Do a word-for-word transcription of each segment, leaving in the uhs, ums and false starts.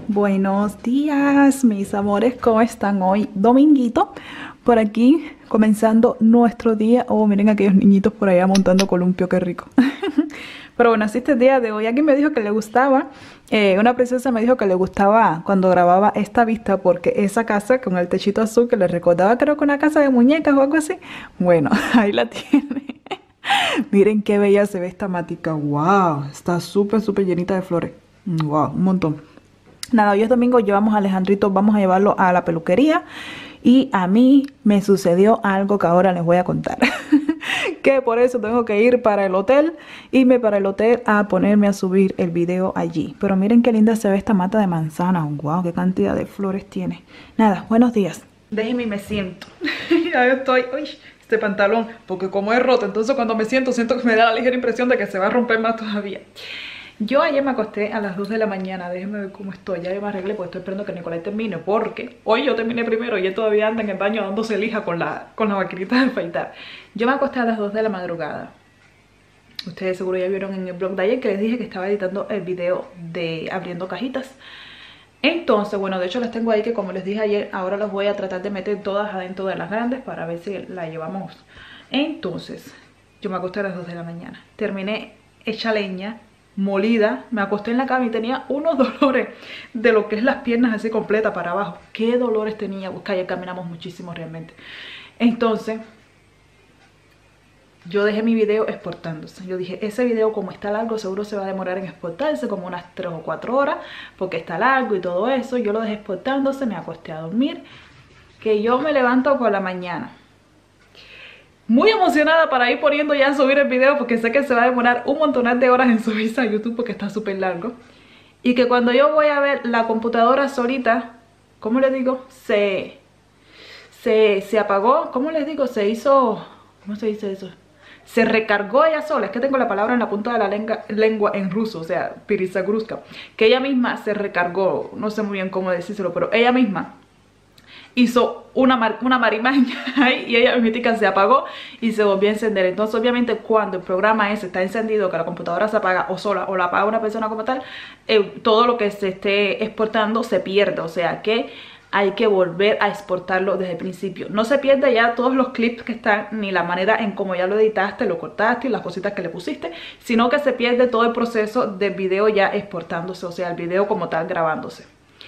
Buenos días, mis amores, ¿cómo están hoy? Dominguito, por aquí, comenzando nuestro día. Oh, miren aquellos niñitos por allá montando columpio, qué rico. Pero bueno, así este día de hoy. Alguien me dijo que le gustaba, eh, una princesa me dijo que le gustaba cuando grababa esta vista, porque esa casa con el techito azul que le recordaba, creo que una casa de muñecas o algo así. Bueno, ahí la tiene. Miren qué bella se ve esta matica. Wow, está súper, súper llenita de flores. Wow, un montón. Nada, hoy es domingo, llevamos a Alejandrito, vamos a llevarlo a la peluquería. Y a mí me sucedió algo que ahora les voy a contar. Que por eso tengo que ir para el hotel, irme para el hotel a ponerme a subir el video allí. Pero miren qué linda se ve esta mata de manzana. Wow, qué cantidad de flores tiene. Nada, buenos días. Déjenme y me siento. Ya estoy, uy, este pantalón, porque como es roto, entonces cuando me siento, siento que me da la ligera impresión de que se va a romper más todavía. Yo ayer me acosté a las dos de la mañana, déjenme ver cómo estoy, ya me arreglé porque estoy esperando que Nicolás termine, porque hoy yo terminé primero y él todavía anda en el baño dándose lija con la, con la maquinita de afeitar. Yo me acosté a las dos de la madrugada. Ustedes seguro ya vieron en el blog de ayer que les dije que estaba editando el video de abriendo cajitas. Entonces, bueno, de hecho las tengo ahí que como les dije ayer, ahora las voy a tratar de meter todas adentro de las grandes para ver si la llevamos. Entonces, yo me acosté a las dos de la mañana, terminé hecha leña, molida, me acosté en la cama y tenía unos dolores de lo que es las piernas así completa para abajo. Qué dolores tenía, busca, ayer caminamos muchísimo realmente. Entonces yo dejé mi video exportándose. Yo dije, ese video como está largo seguro se va a demorar en exportarse como unas tres o cuatro horas, porque está largo y todo eso. Yo lo dejé exportándose, me acosté a dormir, que yo me levanto por la mañana muy emocionada para ir poniendo ya a subir el video, porque sé que se va a demorar un montón de horas en subirse a YouTube porque está súper largo. Y que cuando yo voy a ver la computadora solita, ¿cómo les digo? Se, se, se apagó, ¿cómo les digo? Se hizo, ¿cómo se dice eso? Se recargó ella sola, es que tengo la palabra en la punta de la lengua, lengua en ruso, o sea, pirisagruska. Que ella misma se recargó, no sé muy bien cómo decírselo, pero ella misma hizo una, mar, una marimaña ahí y ella misma se apagó y se volvió a encender. Entonces obviamente cuando el programa ese está encendido, que la computadora se apaga o sola o la apaga una persona como tal, eh, todo lo que se esté exportando se pierde, o sea que hay que volver a exportarlo desde el principio. No se pierde ya todos los clips que están, ni la manera en cómo ya lo editaste, lo cortaste y las cositas que le pusiste, sino que se pierde todo el proceso del video ya exportándose, o sea el video como tal grabándose.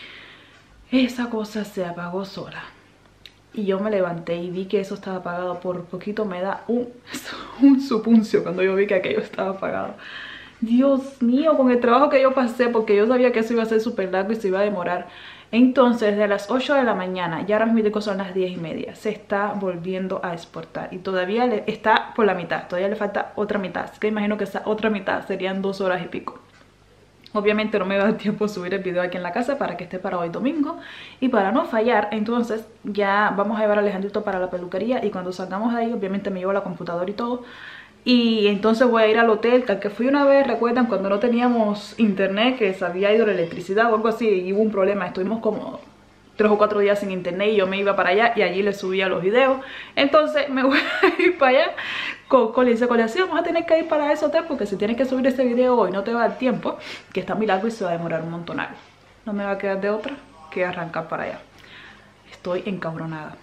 Esa cosa se apagó sola y yo me levanté y vi que eso estaba apagado. Por poquito me da un, un supuncio cuando yo vi que aquello estaba apagado. Dios mío, con el trabajo que yo pasé, porque yo sabía que eso iba a ser súper largo y se iba a demorar. Entonces, de las ocho de la mañana, ya ahora mismo son las diez y media, se está volviendo a exportar. Y todavía le, está por la mitad, todavía le falta otra mitad. Así que imagino que esa otra mitad serían dos horas y pico. Obviamente no me va a dar tiempo subir el video aquí en la casa para que esté para hoy domingo. Y para no fallar, entonces ya vamos a llevar a Alejandrito para la peluquería. Y cuando salgamos de ahí, obviamente me llevo la computadora y todo. Y entonces voy a ir al hotel, que al que fui una vez, recuerdan, cuando no teníamos internet, que se había ido la electricidad o algo así, y hubo un problema. Estuvimos como tres o cuatro días sin internet y yo me iba para allá y allí le subía los videos. Entonces me voy a ir para allá. Con le dice, Cole, sí, vamos a tener que ir para ese hotel porque si tienes que subir este video hoy no te va a dar tiempo, que está muy largo y se va a demorar un montonal. No me va a quedar de otra que arrancar para allá. Estoy encabronada.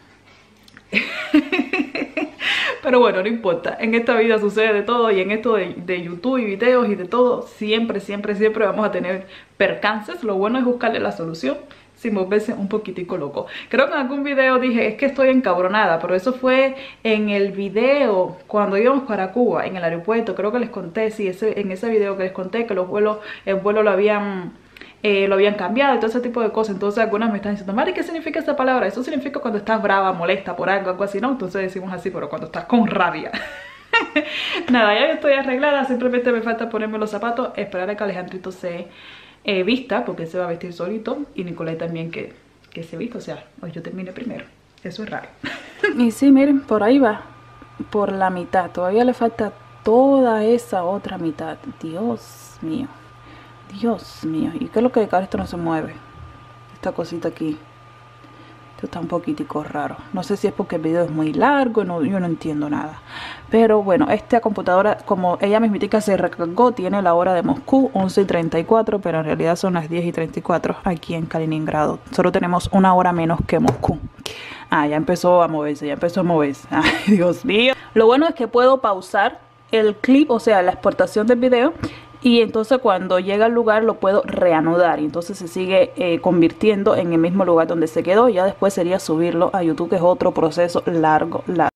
Pero bueno, no importa, en esta vida sucede de todo y en esto de, de YouTube y videos y de todo, siempre, siempre, siempre vamos a tener percances. Lo bueno es buscarle la solución sin volverse un poquitico loco. Creo que en algún video dije, es que estoy encabronada, pero eso fue en el video cuando íbamos para Cuba, en el aeropuerto. Creo que les conté, sí, ese, en ese video que les conté que los vuelos, el vuelo lo habían... Eh, lo habían cambiado y todo ese tipo de cosas. Entonces algunas me están diciendo, Mari, ¿qué significa esa palabra? Eso significa cuando estás brava, molesta por algo, algo así, ¿no? Entonces decimos así, pero cuando estás con rabia. Nada, ya estoy arreglada, simplemente me falta ponerme los zapatos, esperar a que Alejandrito se eh, vista, porque él se va a vestir solito, y Nicolás también que, que se vista, o sea, hoy yo termine primero. Eso es raro. Y sí, miren, por ahí va, por la mitad, todavía le falta toda esa otra mitad. Dios mío. Dios mío, ¿y qué es lo que acá esto no se mueve? Esta cosita aquí. Esto está un poquitico raro. No sé si es porque el video es muy largo, no, yo no entiendo nada. Pero bueno, esta computadora, como ella mismitica se recargó, tiene la hora de Moscú, once y treinta y cuatro, pero en realidad son las diez y treinta y cuatro aquí en Kaliningrado. Solo tenemos una hora menos que Moscú. Ah, ya empezó a moverse, ya empezó a moverse. Ay, Dios mío. Lo bueno es que puedo pausar el clip, o sea, la exportación del video. Y entonces cuando llega al lugar lo puedo reanudar y entonces se sigue eh, convirtiendo en el mismo lugar donde se quedó. Ya después sería subirlo a YouTube, que es otro proceso largo, largo.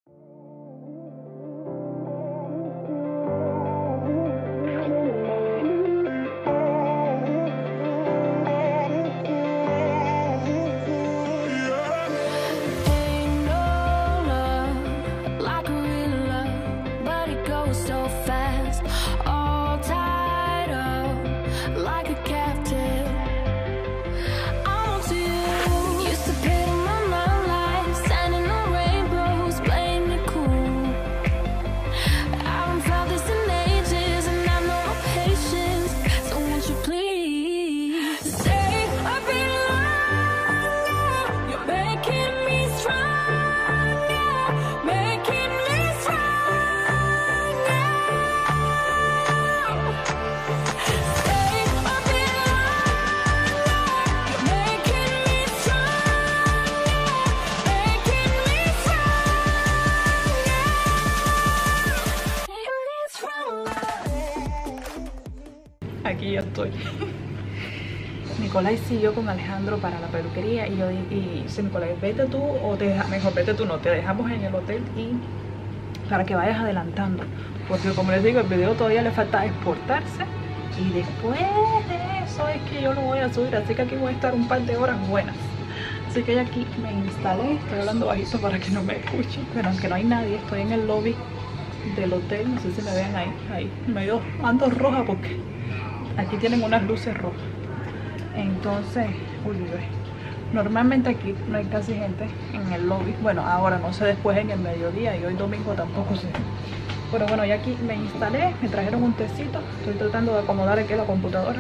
Aquí ya estoy. Nicolai siguió con Alejandro para la peluquería y yo y dice, Nicolai, vete tú o te deja, mejor vete tú, no, te dejamos en el hotel y para que vayas adelantando, porque como les digo, el video todavía le falta exportarse y después de eso es que yo lo voy a subir, así que aquí voy a estar un par de horas buenas. Así que ya aquí me instalé, estoy hablando bajito para que no me escuchen, pero aunque no hay nadie, estoy en el lobby del hotel, no sé si me vean ahí, ahí, medio ando roja porque aquí tienen unas luces rojas. Entonces, uy, uy, normalmente aquí no hay casi gente en el lobby. Bueno, ahora no sé, después en el mediodía y hoy domingo tampoco sé. Pero bueno, ya aquí me instalé, me trajeron un tecito. Estoy tratando de acomodar aquí la computadora.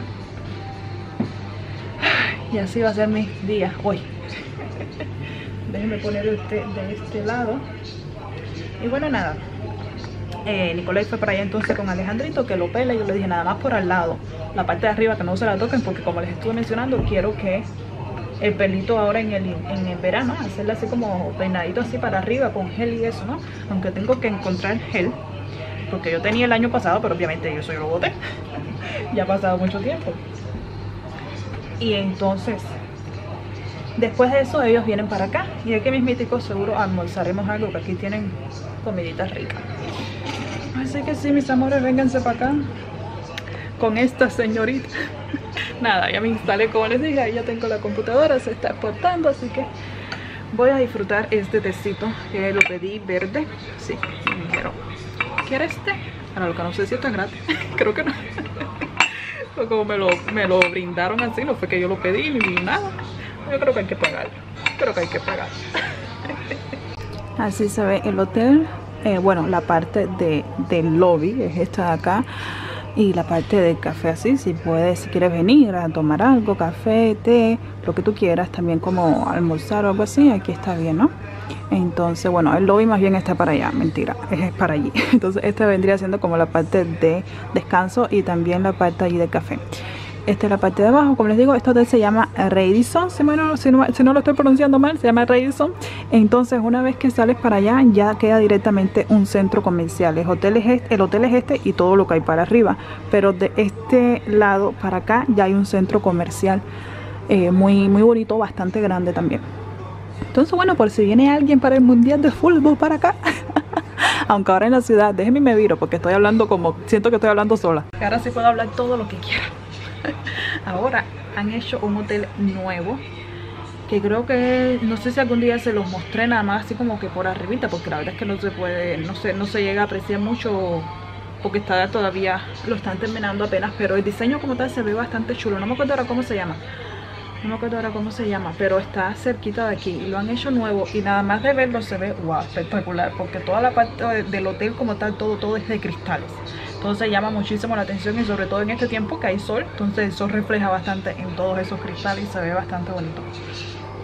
Y así va a ser mi día hoy. Déjenme poner el té de este lado. Y bueno, nada. Eh, Nicolai fue para allá entonces con Alejandrito que lo pela. Yo le dije nada más por al lado, la parte de arriba que no se la toquen, porque como les estuve mencionando, quiero que el pelito ahora en el, en el verano hacerle así como peinadito así para arriba con gel y eso, ¿no? Aunque tengo que encontrar gel porque yo tenía el año pasado, pero obviamente yo eso yo lo boté. Ya ha pasado mucho tiempo. Y entonces después de eso ellos vienen para acá y aquí mismitico seguro almorzaremos algo, que aquí tienen comiditas ricas. Así que sí, mis amores, vénganse para acá con esta señorita. Nada, ya me instalé como les dije, ahí ya tengo la computadora, se está exportando, así que voy a disfrutar este tecito que lo pedí verde. Sí, me dijeron, ¿quieres té? Para lo que no sé si esto es gratis, creo que no. Pero como me lo, me lo brindaron así, no fue que yo lo pedí ni nada. Yo creo que hay que pagar, creo que hay que pagar. Así se ve el hotel. Eh, bueno, la parte de, del lobby es esta de acá. Y la parte del café así, si puedes, si quieres venir a tomar algo, café, té, lo que tú quieras, también como almorzar o algo así, aquí está bien, ¿no? Entonces, bueno, el lobby más bien está para allá, mentira, es para allí. Entonces esta vendría siendo como la parte de descanso y también la parte allí de café. Esta es la parte de abajo, como les digo, esto se llama Radisson, si, bueno, si, no, si no lo estoy pronunciando mal, se llama Radisson. Entonces una vez que sales para allá, ya queda directamente un centro comercial. El hotel es este, el hotel es este y todo lo que hay para arriba, pero de este lado para acá ya hay un centro comercial eh, muy, muy bonito, bastante grande también. Entonces bueno, por si viene alguien para el mundial de fútbol para acá. Aunque ahora en la ciudad, déjenme me viro porque estoy hablando como, siento que estoy hablando sola. Ahora sí puedo hablar todo lo que quiera. Ahora han hecho un hotel nuevo que creo que, no sé si algún día se los mostré nada más así como que por arribita, porque la verdad es que no se puede, no se, no se llega a apreciar mucho porque está todavía, lo están terminando apenas, pero el diseño como tal se ve bastante chulo. No me acuerdo ahora cómo se llama, no me acuerdo ahora cómo se llama, pero está cerquita de aquí, lo han hecho nuevo y nada más de verlo se ve wow, espectacular, porque toda la parte del hotel como tal, todo, todo es de cristales. Entonces llama muchísimo la atención y sobre todo en este tiempo que hay sol, entonces el sol refleja bastante en todos esos cristales y se ve bastante bonito.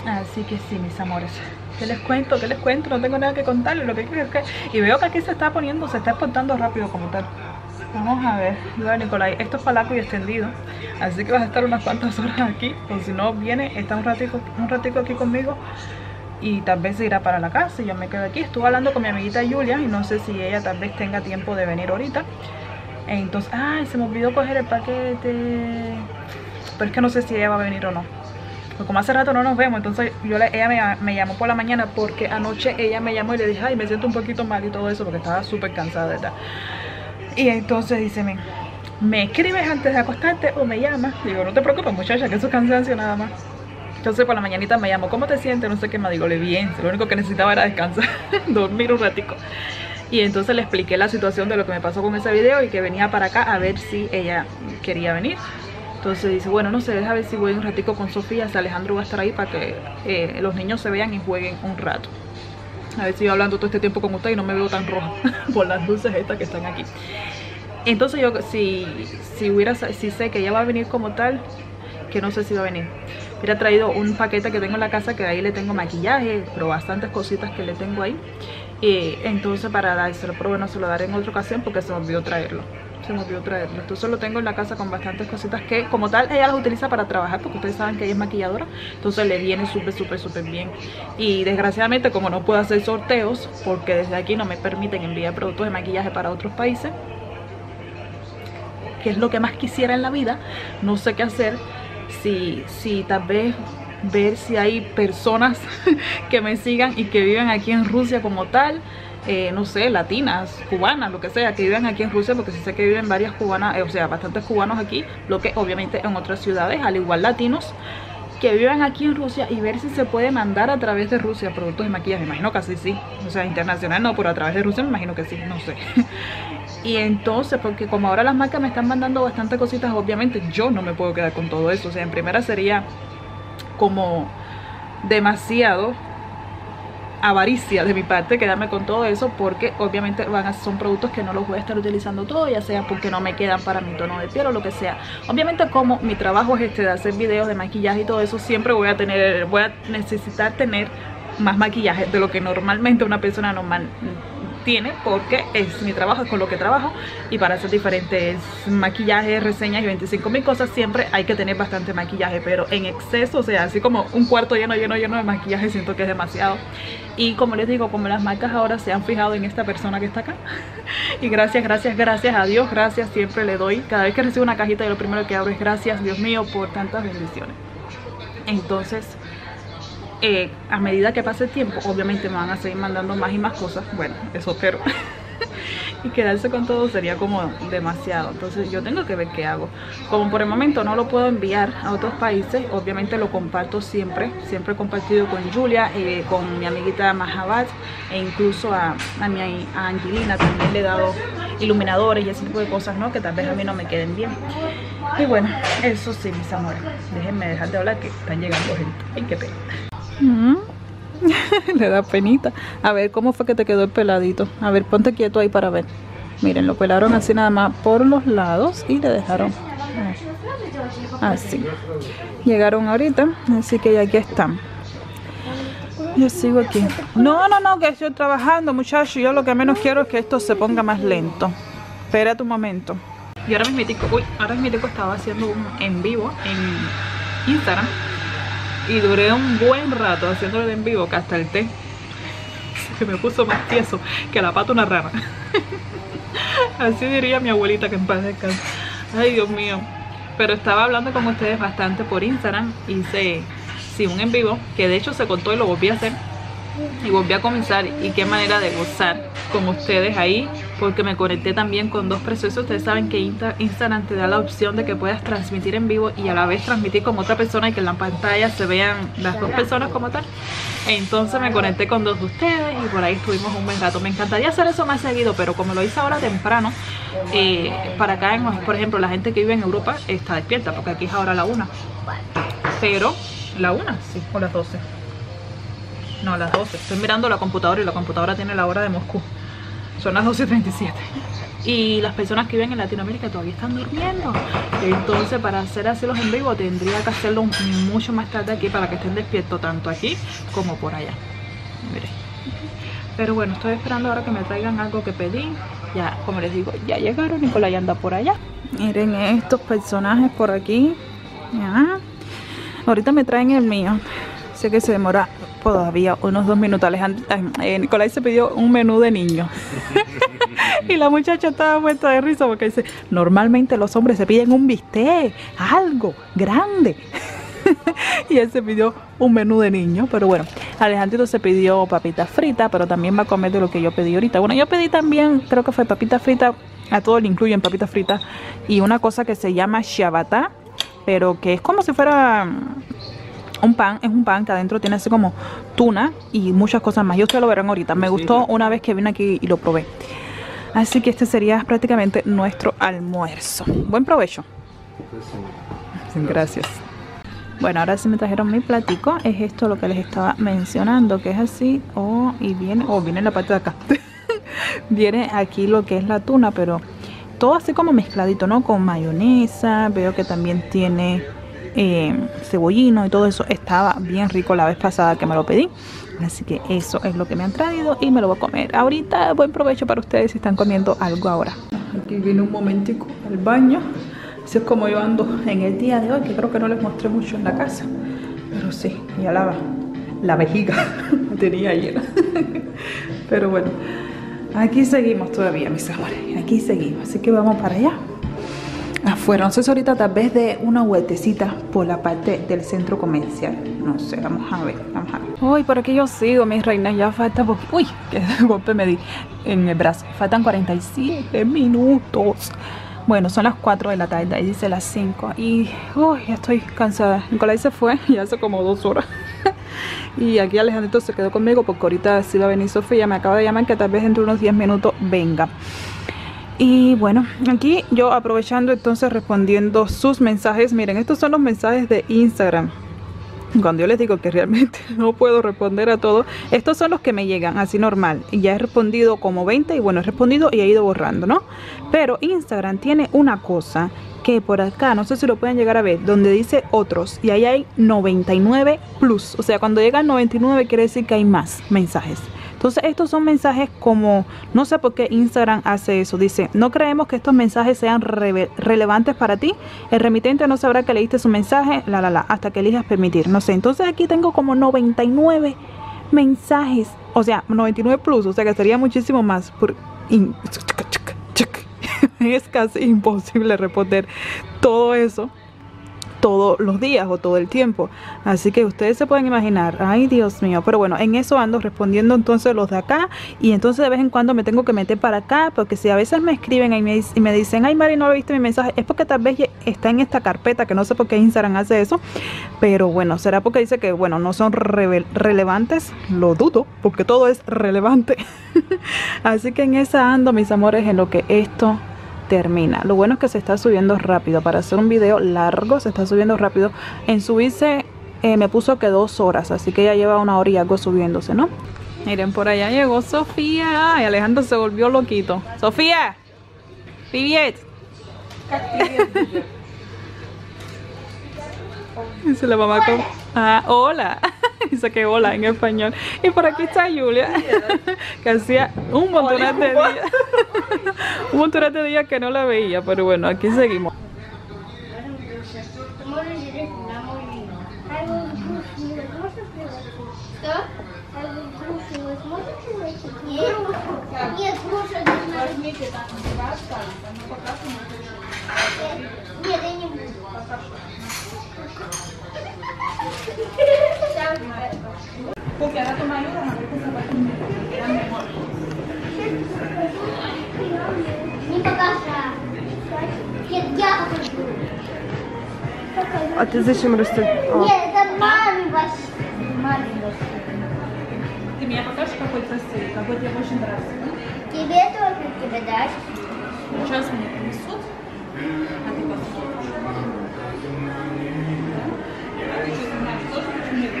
Así que sí, mis amores, ¿qué les cuento? ¿Qué les cuento? No tengo nada que contarles, lo que quiero es que... Y veo que aquí se está poniendo, se está exportando rápido como tal. Vamos a ver, Lugar Nicolai, esto es palaco y extendido, así que vas a estar unas cuantas horas aquí, o si no viene, está un ratico, un ratico aquí conmigo y tal vez se irá para la casa y yo me quedo aquí. Estuve hablando con mi amiguita Julia y no sé si ella tal vez tenga tiempo de venir ahorita. Entonces, ay, se me olvidó coger el paquete, pero es que no sé si ella va a venir o no. Pues como hace rato no nos vemos, entonces yo le, ella me, me llamó por la mañana porque anoche ella me llamó y le dije, ay, me siento un poquito mal y todo eso porque estaba súper cansada, ¿verdad? Y entonces dice, me, ¿me escribes antes de acostarte o me llamas? Digo, no te preocupes, muchacha, que eso es cansancio nada más. Entonces por la mañanita me llamó, ¿cómo te sientes? No sé qué, me digo, le bien, lo único que necesitaba era descansar, dormir un ratico. Y entonces le expliqué la situación de lo que me pasó con ese video y que venía para acá a ver si ella quería venir. Entonces dice, bueno, no sé, deja ver si voy un ratico con Sofía, si Alejandro va a estar ahí para que eh, los niños se vean y jueguen un rato. A ver si yo hablando todo este tiempo con usted y no me veo tan roja por las luces estas que están aquí. Entonces yo, si, si, hubiera, si sé que ella va a venir como tal, que no sé si va a venir, hubiera traído un paquete que tengo en la casa, que ahí le tengo maquillaje, pero bastantes cositas que le tengo ahí. Y entonces para dárselo, pero bueno, se lo daré en otra ocasión porque se me olvidó traerlo. Se me olvidó traerlo. Entonces lo tengo en la casa con bastantes cositas que como tal ella las utiliza para trabajar, porque ustedes saben que ella es maquilladora. Entonces le viene súper súper súper bien. Y desgraciadamente como no puedo hacer sorteos, porque desde aquí no me permiten enviar productos de maquillaje para otros países, que es lo que más quisiera en la vida, no sé qué hacer. Si, si tal vez ver si hay personas que me sigan y que viven aquí en Rusia como tal, eh, no sé, latinas, cubanas, lo que sea, que viven aquí en Rusia, porque sí sé que viven varias cubanas, eh, o sea, bastantes cubanos aquí, lo que obviamente en otras ciudades, al igual latinos, que viven aquí en Rusia, y ver si se puede mandar a través de Rusia productos de maquillaje. Imagino que así sí, o sea, internacional no, pero a través de Rusia me imagino que sí, no sé. Y entonces, porque como ahora las marcas me están mandando bastantes cositas, obviamente yo no me puedo quedar con todo eso. O sea, en primera sería como demasiado avaricia de mi parte quedarme con todo eso, porque obviamente van a, son productos que no los voy a estar utilizando todo, ya sea porque no me quedan para mi tono de piel o lo que sea. Obviamente como mi trabajo es este de hacer videos de maquillaje y todo eso, siempre voy a tener, voy a necesitar tener más maquillaje de lo que normalmente una persona normal tiene, porque es mi trabajo, es con lo que trabajo, y para hacer diferentes maquillajes, reseñas y veinticinco mil cosas siempre hay que tener bastante maquillaje, pero en exceso, o sea, así como un cuarto lleno, lleno, lleno de maquillaje, siento que es demasiado. Y como les digo, como las marcas ahora se han fijado en esta persona que está acá, y gracias, gracias, gracias a Dios, gracias siempre le doy, cada vez que recibo una cajita, y lo primero que abro es gracias, Dios mío, por tantas bendiciones. Entonces Eh, a medida que pase el tiempo, obviamente me van a seguir mandando más y más cosas. Bueno, eso espero. Y quedarse con todo sería como demasiado. Entonces yo tengo que ver qué hago. Como por el momento no lo puedo enviar a otros países, obviamente lo comparto siempre. Siempre he compartido con Julia, eh, con mi amiguita Mahabat, e incluso a, a, mi, a Angelina también le he dado iluminadores y ese tipo de cosas, ¿no? Que tal vez a mí no me queden bien. Y bueno, eso sí, mis amores, déjenme dejar de hablar que están llegando gente. Ay, qué pena. Mm. Le da penita. A ver, ¿cómo fue que te quedó el peladito? A ver, ponte quieto ahí para ver. Miren, lo pelaron así nada más por los lados y le dejaron así. Llegaron ahorita, así que ya aquí están. Yo sigo aquí. No, no, no, que estoy trabajando, muchacho. Yo lo que menos quiero es que esto se ponga más lento. Espera un momento. Y ahora mismo, uy, ahora mismo estaba haciendo un en vivo en Instagram. Y duré un buen rato haciéndolo en vivo, que hasta el té se me puso más tieso que la pata una rana. Así diría mi abuelita, que en paz descanse. Ay, Dios mío. Pero estaba hablando con ustedes bastante por Instagram. Hice sí, un en vivo, que de hecho se cortó y lo volví a hacer. Y volví a comenzar, y qué manera de gozar con ustedes ahí, porque me conecté también con dos preciosos. Ustedes saben que Insta, Instagram te da la opción de que puedas transmitir en vivo y a la vez transmitir con otra persona, y que en la pantalla se vean las dos personas como tal. Entonces me conecté con dos de ustedes y por ahí estuvimos un buen rato. Me encantaría hacer eso más seguido, pero como lo hice ahora temprano, eh, para acá, en, por ejemplo, la gente que vive en Europa está despierta, porque aquí es ahora la una. Pero, ¿la una? Sí, o las doce. No, las doce. Estoy mirando la computadora y la computadora tiene la hora de Moscú. Son las doce y treinta y siete. y las personas que viven en Latinoamérica todavía están durmiendo. Entonces para hacer así los en vivo tendría que hacerlo mucho más tarde aquí para que estén despiertos tanto aquí como por allá. Miren. Pero bueno, estoy esperando ahora que me traigan algo que pedí. Ya, como les digo, ya llegaron. Nicolás ya anda por allá. Miren estos personajes por aquí. Ya. Ahorita me traen el mío. Sé que se demora todavía unos dos minutos. Alejandro, eh, Nicolás se pidió un menú de niño. Y la muchacha estaba muerta de risa porque dice, normalmente los hombres se piden un bistec, algo grande. Y él se pidió un menú de niño. Pero bueno, Alejandrito se pidió papitas fritas, pero también va a comer de lo que yo pedí ahorita. Bueno, yo pedí también, creo que fue papitas fritas. A todo le incluyen papitas fritas y una cosa que se llama ciabatta, pero que es como si fuera un pan. Es un pan que adentro tiene así como tuna y muchas cosas más. Y ustedes lo verán ahorita. Me gustó una vez que vine aquí y lo probé. Así que este sería prácticamente nuestro almuerzo. Buen provecho. Gracias. Bueno, ahora sí me trajeron mi platico. Es esto lo que les estaba mencionando, que es así. Oh, y viene, oh, viene la parte de acá. Viene aquí lo que es la tuna, pero todo así como mezcladito, ¿no? Con mayonesa. Veo que también tiene eh, cebollino y todo eso. Estaba bien rico la vez pasada que me lo pedí. Así que eso es lo que me han traído y me lo voy a comer ahorita. Buen provecho para ustedes si están comiendo algo ahora. Aquí viene un momentico al baño. Así es como yo ando en el día de hoy, que creo que no les mostré mucho en la casa. Pero sí, ya la, la vejiga la tenía llena. Pero bueno, aquí seguimos todavía, mis amores. Aquí seguimos, así que vamos para allá. Afuera, no sé si ahorita tal vez de una vueltecita por la parte del centro comercial. No sé, vamos a ver, vamos a ver. Uy, por aquí yo sigo, mis reinas, ya falta poquito. Uy, qué golpe me di en el brazo. Faltan cuarenta y siete minutos. Bueno, son las cuatro de la tarde, ahí dice las cinco. Y uy, ya estoy cansada. Nicolás se fue ya hace como dos horas. Y aquí Alejandrito se quedó conmigo porque ahorita sí va a venir Sofía. Me acaba de llamar que tal vez dentro de unos diez minutos venga. Y bueno, aquí yo aprovechando entonces respondiendo sus mensajes. Miren, estos son los mensajes de Instagram. Cuando yo les digo que realmente no puedo responder a todo, estos son los que me llegan así normal. Y ya he respondido como veinte y bueno, he respondido y he ido borrando, ¿no? Pero Instagram tiene una cosa que por acá, no sé si lo pueden llegar a ver, donde dice otros y ahí hay noventa y nueve plus. O sea, cuando llega al noventa y nueve quiere decir que hay más mensajes. Entonces estos son mensajes como, no sé por qué Instagram hace eso, dice, no creemos que estos mensajes sean re relevantes para ti, el remitente no sabrá que leíste su mensaje, la la la, hasta que elijas permitir, no sé. Entonces aquí tengo como noventa y nueve mensajes, o sea, noventa y nueve plus, o sea que sería muchísimo más. Por, in, es casi imposible responder todo eso todos los días o todo el tiempo, así que ustedes se pueden imaginar. Ay, Dios mío, pero bueno, en eso ando respondiendo entonces los de acá, y entonces de vez en cuando me tengo que meter para acá, porque si a veces me escriben y me, y me dicen, ay Mari, no lo viste mi mensaje, es porque tal vez está en esta carpeta, que no sé por qué Instagram hace eso, pero bueno, será porque dice que bueno, no son re relevantes, lo dudo, porque todo es relevante. Así que en esa ando, mis amores, en lo que esto termina. Lo bueno es que se está subiendo rápido. Para hacer un video largo se está subiendo rápido. En subirse eh, me puso que dos horas, así que ya lleva una hora y algo subiéndose, ¿no? Miren, por allá llegó Sofía. Ay, Alejandro se volvió loquito. Sofía, Piviet. Dice la mamá con... Ah, hola. Dice que hola en español. Y por aquí está Julia, que hacía un montón de días un montón de días que no la veía, pero bueno, aquí seguimos. Porque ahora tú me ayudas a ver qué zapatos me quedan mejor. А ты зачем растет? Нет, это маме вообще. Маме Ты меня покажешь, какой красивый, какой тебе очень нравится, да? Тебе тоже тебе дать. Сейчас мне принесут, а ты посмотришь. А ты что, знаешь, тоже очень нет?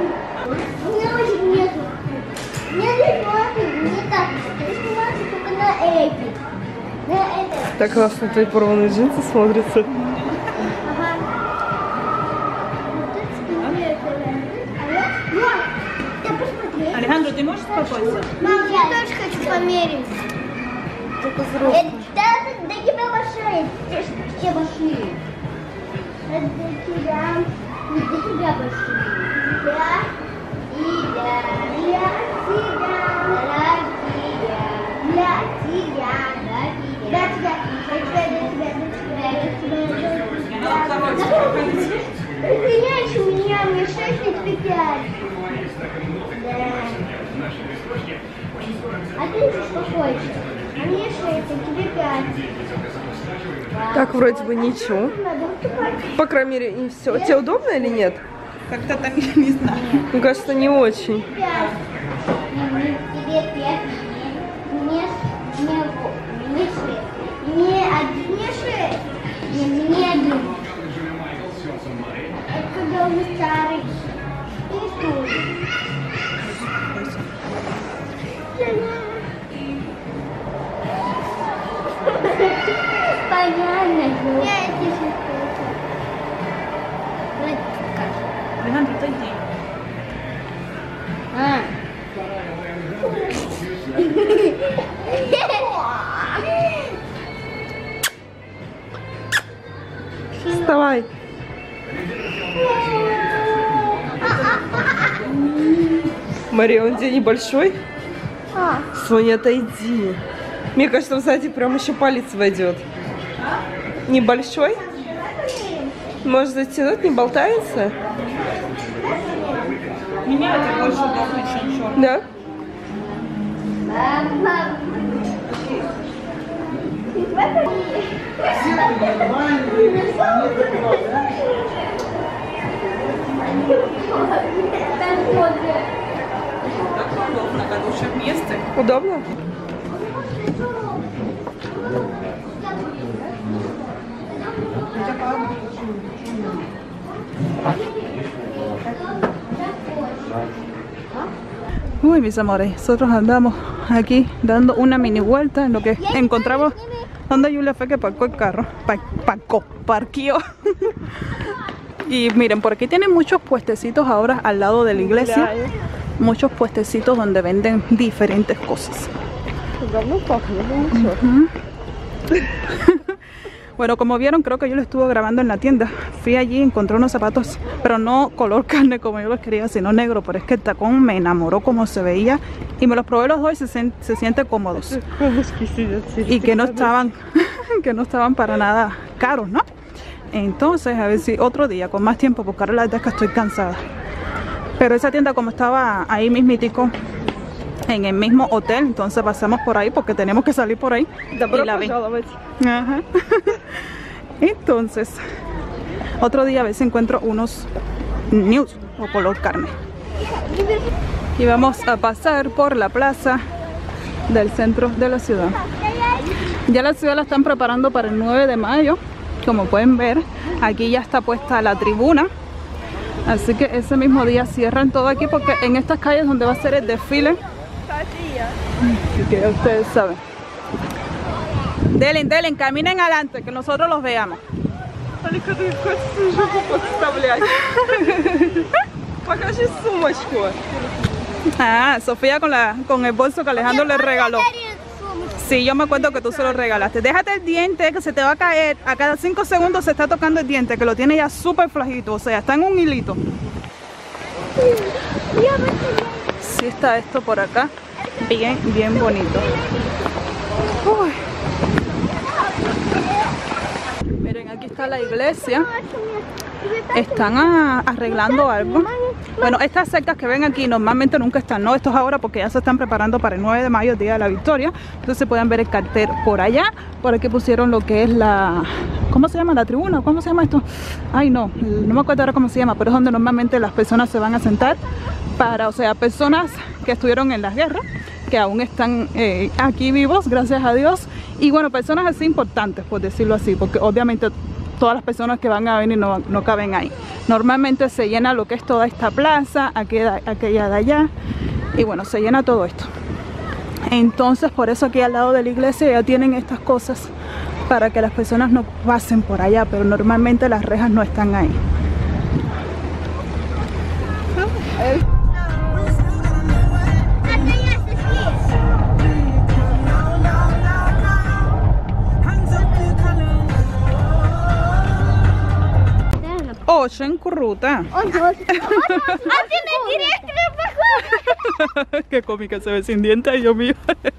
У меня очень нету. Мне не хватит, не так. Ты снимаешь только на Так классно твои порванные джинсы смотрятся. Alejandro, ¿te можешь успокоиться? Мам, я тоже хочу померить. Только взрослый. Это для тебя большие. Все большие. Это для тебя. Не для тебя большие. Для тебя. Для тебя. Для тебя. Для тебя. Для тебя. Разгоняешь у меня, мне шесть, и тебе пять. А ты что хочешь? А мне шесть, а тебе пять. Так вроде бы ничего. По крайней мере, и все. Тебе удобно или нет? Как-то так, не знаю. Мне кажется, не очень. Пять. Тебе пять. Мне, мне, мне шесть. Мне один, мне шесть. И мне один. Это когда он старый. И что? Понятно. Я эти сейчас хочу. Alejandro, отойди. А. Вставай. Мария, он где небольшой? А. Соня, отойди. Мне кажется, сзади прям еще палец войдет. Небольшой? Может затянуть, не болтается? Меня это больше удобно, чем черный. Да? Так удобно, когда уже в месте. Удобно? Uy, mis amores, nosotros andamos aquí dando una mini vuelta en lo que encontramos donde Julia fue que parcó el carro. Pa parcó, parqueó. Y miren, por aquí tienen muchos puestecitos ahora al lado de la iglesia. Muchos puestecitos donde venden diferentes cosas. Uh-huh. Bueno, como vieron, creo que yo lo estuve grabando en la tienda. Fui allí, encontré unos zapatos, pero no color carne como yo los quería, sino negro. Pero es que el tacón me enamoró como se veía. Y me los probé los dos y se, se sienten cómodos. Y que no estaban, que no estaban para nada caros, ¿no? Entonces, a ver si otro día, con más tiempo, porque ahora la verdad es que estoy cansada. Pero esa tienda, como estaba ahí mismitico, en el mismo hotel, entonces pasamos por ahí porque tenemos que salir por ahí. Добро Y la vi. пожаловать. Ajá. Entonces, otro día a ver si encuentro unos news o color carne. Y vamos a pasar por la plaza del centro de la ciudad. Ya la ciudad la están preparando para el nueve de mayo. Como pueden ver, aquí ya está puesta la tribuna. Así que ese mismo día cierran todo aquí porque en estas calles donde va a ser el desfile. Así que ya ustedes saben. Delen, delen, caminen adelante, que nosotros los veamos. Только ты хочешь жопу подставлять. Покажи сумочку. Ah, Sofía con, la, con el bolso que Alejandro le regaló. Sí, yo me acuerdo que tú se lo regalaste. Déjate el diente que se te va a caer. A cada cinco segundos se está tocando el diente, que lo tiene ya súper flajito. O sea, está en un hilito. Sí está esto por acá. Bien, bien bonito. Uy. Miren, aquí está la iglesia. Están a, arreglando algo. Bueno, estas cercas que ven aquí normalmente nunca están, ¿no? Esto es ahora porque ya se están preparando para el nueve de mayo, el Día de la Victoria. Entonces pueden ver el cartel por allá. Por aquí pusieron lo que es la... ¿Cómo se llama? ¿La tribuna? ¿Cómo se llama esto? Ay, no, no me acuerdo ahora cómo se llama, pero es donde normalmente las personas se van a sentar para, o sea, personas que estuvieron en las guerras, que aún están eh, aquí vivos, gracias a Dios. Y bueno, personas así importantes, por decirlo así, porque obviamente todas las personas que van a venir no, no caben ahí. Normalmente se llena lo que es toda esta plaza, aquella, aquella de allá, y bueno, se llena todo esto. Entonces por eso aquí al lado de la iglesia ya tienen estas cosas para que las personas no pasen por allá, pero normalmente las rejas no están ahí. Очень круто. Qué cómica se ve sin dientes, Dios mío.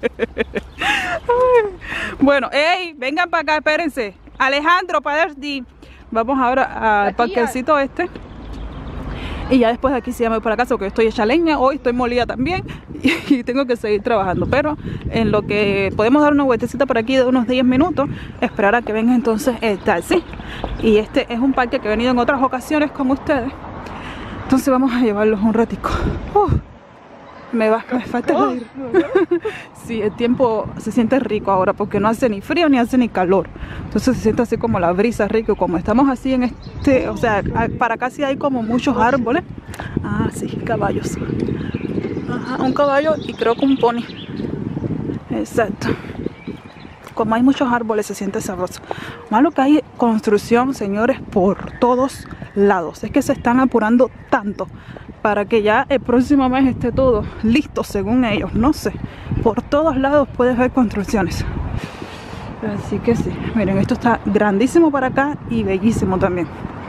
Bueno, hey, vengan para acá, espérense. Alejandro, Paderdi. Vamos ahora al parquecito este. Y ya después de aquí se llama para casa porque estoy hecha leña. Hoy estoy molida también y tengo que seguir trabajando. Pero en lo que podemos dar una vueltecita por aquí de unos diez minutos, esperar a que venga entonces el taxi. Y este es un parque que he venido en otras ocasiones con ustedes. Entonces vamos a llevarlos un ratico. Uh, me, va, me falta el aire. Sí, el tiempo se siente rico ahora porque no hace ni frío ni hace ni calor. Entonces se siente así como la brisa rico. Como estamos así en este, o sea, para acá sí hay como muchos árboles. Ah, sí, caballos. Ajá, un caballo y creo que un pony. Exacto. Como hay muchos árboles se siente sabroso. Malo que hay construcción, señores, por todos lados. Es que se están apurando tanto para que ya el próximo mes esté todo listo según ellos. No sé, por todos lados puedes ver construcciones. Así que sí, miren, esto está grandísimo para acá y bellísimo también.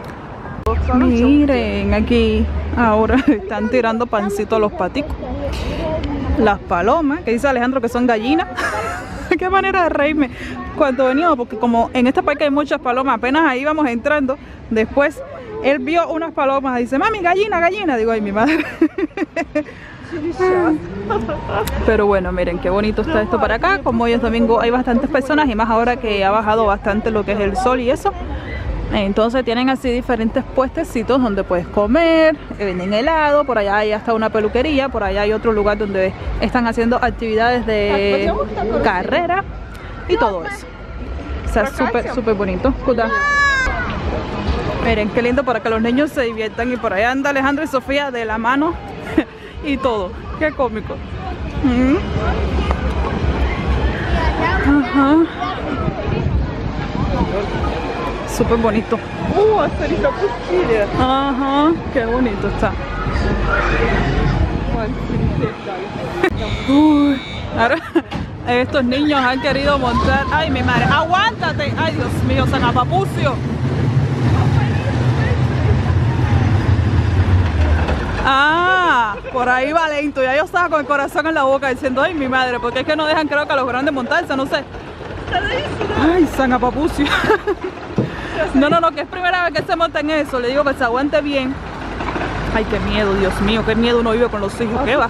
Miren, aquí ahora están tirando pancito a los paticos. Las palomas, que dice Alejandro que son gallinas. Qué manera de reírme cuando veníamos, porque como en este parque hay muchas palomas, apenas ahí íbamos entrando, después él vio unas palomas y dice, mami, gallina, gallina, digo, ay, mi madre. Pero bueno, miren qué bonito está esto para acá. Como hoy es domingo hay bastantes personas y más ahora que ha bajado bastante lo que es el sol y eso. Entonces tienen así diferentes puestecitos donde puedes comer, venden helado, por allá hay hasta una peluquería, por allá hay otro lugar donde están haciendo actividades de carrera y todo eso. O sea, súper, súper bonito. Miren, qué lindo para que los niños se diviertan y por allá anda Alejandro y Sofía de la mano y todo. Qué cómico. ¿Mm? Ajá. Súper bonito. Uh, hasta ahorita pustили. Ajá, qué bonito está. Uy, ahora estos niños han querido montar. Ay, mi madre, aguántate. Ay, Dios mío, San Apapucio. Ah, por ahí va lento. Ya yo estaba con el corazón en la boca diciendo, ay, mi madre, porque es que no dejan, creo que a los grandes montarse, no sé. Ay, San Apapucio. No, no, no, que es primera vez que se monta en eso. Le digo que se aguante bien. Ay, qué miedo, Dios mío, qué miedo uno vive con los hijos. ¿Qué va?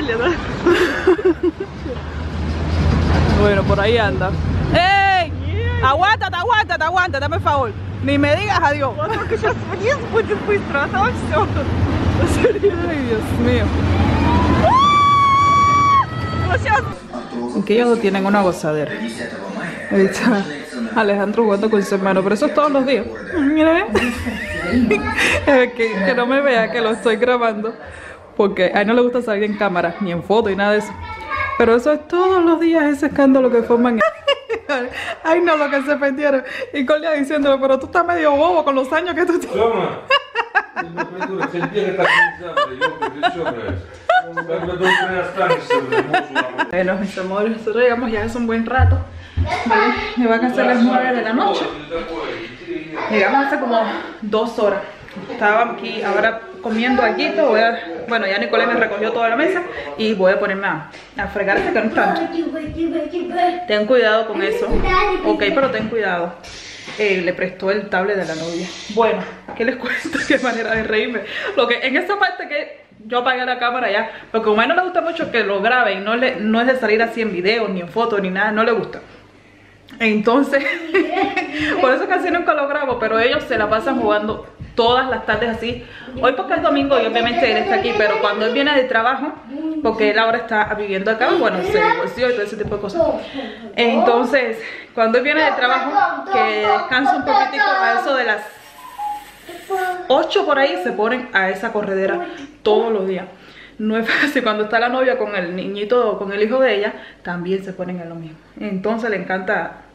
Bueno, por ahí anda. ¡Ey! Aguántate, aguántate, aguántate, dame el favor. Ni me digas adiós. Ay, Dios mío. Aunque ellos tienen una gozadera. Ahí está Alejandro jugando con su hermano, pero eso es todos los días. Mira, que, que no me vea que lo estoy grabando, porque a él no le gusta salir en cámara, ni en foto, ni nada de eso. Pero eso es todos los días, ese escándalo que forman. Ay, no, lo que se perdieron. Y Corlia diciéndole, pero tú estás medio bobo con los años que tú tienes. Bueno, mis amores, nosotros llegamos ya hace un buen rato. Vale, me van a ser las nueve de la noche. Llegamos hace como dos horas. Estaba aquí ahora comiendo aquí. Voy a, bueno, ya Nicolás me recogió toda la mesa y voy a ponerme a, a fregar este que no es tanto. Ten cuidado con eso. Ok, pero ten cuidado. Eh, le prestó el tablet de la novia. Bueno, ¿qué les cuento? Qué manera de reírme. Lo que en esta parte que yo apagué la cámara ya, porque como a él no le gusta mucho que lo grabe y no, le, no es de salir así en videos, ni en fotos, ni nada, no le gusta. Entonces, por eso casi nunca lo grabo, pero ellos se la pasan jugando todas las tardes así. Hoy porque es domingo y obviamente él está aquí, pero cuando él viene de trabajo, porque él ahora está viviendo acá, bueno, se divorció y todo ese tipo de cosas. Entonces, cuando él viene de trabajo, que descansa un poquitico, a eso de las ocho por ahí, se ponen a esa corredera todos los días. No es fácil. Cuando está la novia con el niñito, con el hijo de ella, también se ponen en lo mismo. Entonces le encanta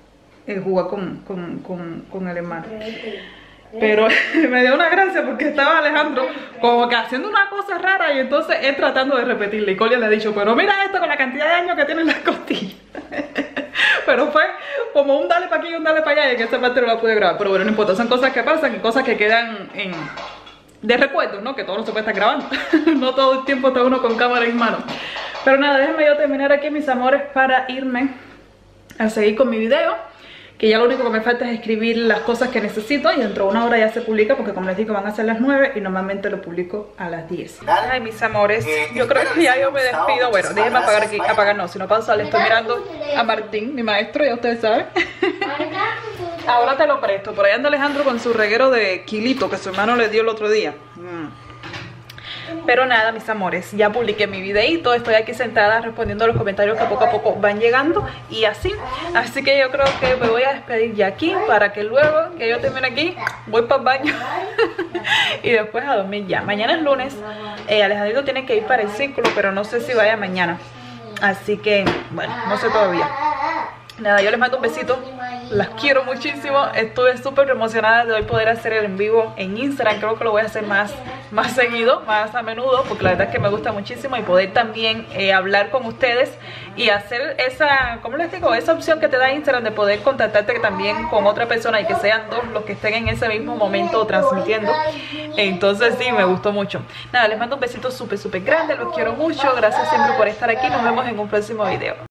eh, jugar con, con, con, con el hermano. Pero me dio una gracia porque estaba Alejandro como que haciendo una cosa rara y entonces él tratando de repetirle. Y Colia le ha dicho, pero mira esto con la cantidad de años que tienen las costillas. Pero fue como un dale para aquí y un dale para allá, y en esa parte no la pude grabar. Pero bueno, no importa, son cosas que pasan y cosas que quedan en, de recuerdo, ¿no? Que todo no se puede estar grabando. No todo el tiempo está uno con cámara en mano. Pero nada, déjenme yo terminar aquí, mis amores, para irme a seguir con mi video. Que ya lo único que me falta es escribir las cosas que necesito y dentro de una hora ya se publica, porque como les digo van a ser las nueve y normalmente lo publico a las diez. Ay, mis amores, yo creo que ya yo me despido. Bueno, déjenme apagar aquí, apagar no, si no pausa, le estoy mirando a Martín, mi maestro, ya ustedes saben. Ahora te lo presto, por ahí anda Alejandro con su reguero de kilito que su hermano le dio el otro día. mm. Pero nada, mis amores, ya publiqué mi videito, estoy aquí sentada respondiendo a los comentarios que poco a poco van llegando y así. Así que yo creo que me voy a despedir ya aquí para que luego que yo termine aquí, voy para el baño y después a dormir ya. Mañana es lunes, eh, Alejandrito tiene que ir para el círculo, pero no sé si vaya mañana. Así que, bueno, no sé todavía. Nada, yo les mando un besito, las quiero muchísimo. Estuve súper emocionada de hoy poder hacer el en vivo en Instagram. Creo que lo voy a hacer más, más seguido, más a menudo, porque la verdad es que me gusta muchísimo. Y poder también eh, hablar con ustedes y hacer esa, ¿cómo les digo? Esa opción que te da Instagram de poder contactarte también con otra persona y que sean dos los que estén en ese mismo momento transmitiendo. Entonces sí, me gustó mucho. Nada, les mando un besito súper súper grande, los quiero mucho. Gracias siempre por estar aquí, nos vemos en un próximo video.